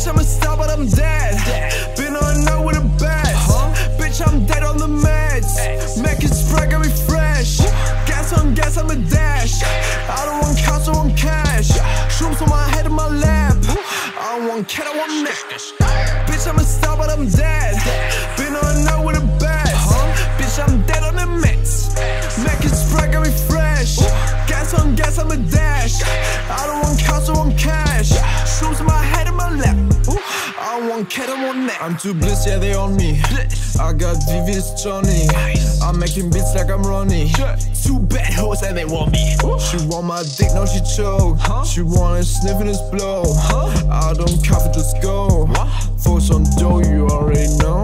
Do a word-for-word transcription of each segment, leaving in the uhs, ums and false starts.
Bitch, I'm a star, but I'm dead. Been on a night with a bed. Bitch, I'm dead on the meds. Mac and Sprite got me fresh. Gas on gas, I'm a dash. I don't want cars, I want cash. Shrooms on my head in my lap. I don't want cat, I want neck. Bitch, I'm a star, but I'm dead. Been on a night with a bed. Bitch, I'm dead on the meds. Mac and Sprite got me fresh. Gas on gas, I'm a dash. I don't want cars, I want cash. Shrooms on my head in my lap. I don't want cat, I want neck. I'm too blessed, yeah, they on me. I got V V's Johnny. I'm making beats like I'm Ronnie. Two bad hoes and they want me. She want my dick, now she choke. She wanna sniff in this blow. I don't cover, just go. For some dough, you already know.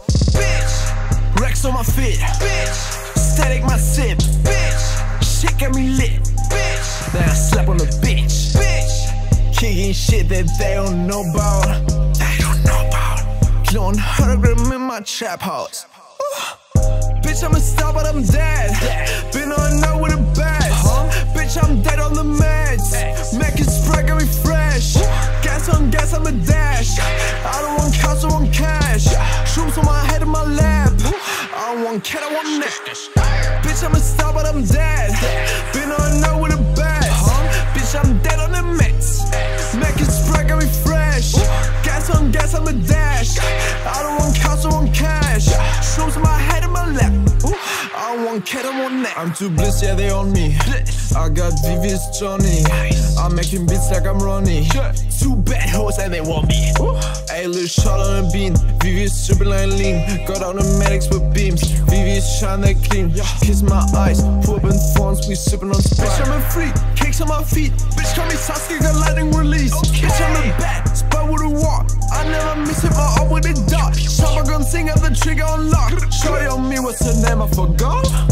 Bitch, Rex on my feet. Bitch, static my sip. Bitch, shit got me lit. Bitch, then I slap on the bitch. Bitch, kicking shit that they don't know about. They don't know about. Killing hologram in my trap house. Bitch, I'm a star, but I'm dead. Been on a night with a bed. Bitch, I'm dead on the meds. Mac and Sprite got me fresh. Gas on gas, I'm a dash. I don't want cars, I want cash. Shrooms on my head in my lap. I don't want cat, I want neck. Bitch, I'm a star, but I'm dead. Been on a night with a bed. Bitch, I'm dead on the meds. Mac and Sprite got me fresh. Gas on gas, I'm a dash. I don't want cars, I want cash. Shrooms on my head in my lap. I don't want cat, I want neck. I'm too blessed, yeah, they on me. I got V V's Johnny. I'm making beats like I'm Ronnie. Two bad hoes and they want me. Ayy, little shot on a bean. V V's tripping like lean. Got automatics with beams. V V's shine that clean. Kiss my eyes, whooping phones, we sipping on Sprite. Bitch, I'm a freak, kicks on my feet. Bitch, call me Sasuke, got lightning release. Bitch, I'm a bat, spot with a walk. I never miss it, my up with a dot. Summer gun sing up the trigger on lock. Shorty on me, what's her name? I forgot.